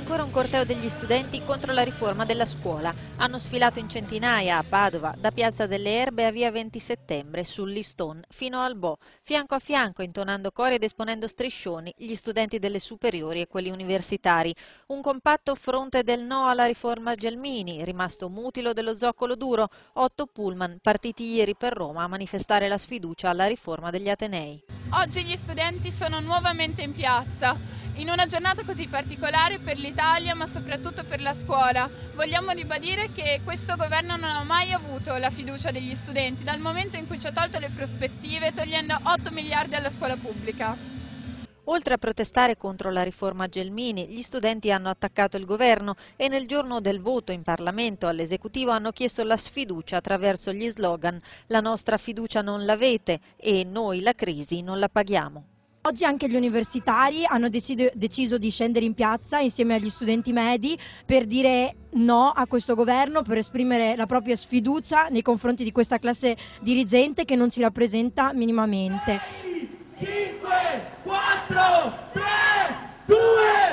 ancora un corteo degli studenti contro la riforma della scuola. Hanno sfilato in centinaia a Padova, da Piazza delle Erbe a Via 20 Settembre, sull'Iston, fino al Bo, fianco a fianco, intonando cori ed esponendo striscioni, gli studenti delle superiori e quelli universitari. Un compatto fronte del no alla riforma Gelmini, rimasto mutilo dello zoccolo duro, 8 pullman partiti ieri per Roma a manifestare la sfiducia alla riforma degli atenei. Oggi gli studenti sono nuovamente in piazza, in una giornata così particolare per l'Italia ma soprattutto per la scuola. Vogliamo ribadire che questo governo non ha mai avuto la fiducia degli studenti dal momento in cui ci ha tolto le prospettive togliendo 8 miliardi alla scuola pubblica. Oltre a protestare contro la riforma Gelmini, gli studenti hanno attaccato il governo e nel giorno del voto in Parlamento all'esecutivo hanno chiesto la sfiducia attraverso gli slogan «La nostra fiducia non l'avete» e «Noi la crisi non la paghiamo». Oggi anche gli universitari hanno deciso di scendere in piazza insieme agli studenti medi per dire no a questo governo, per esprimere la propria sfiducia nei confronti di questa classe dirigente che non ci rappresenta minimamente. 5, 4, 3, 2,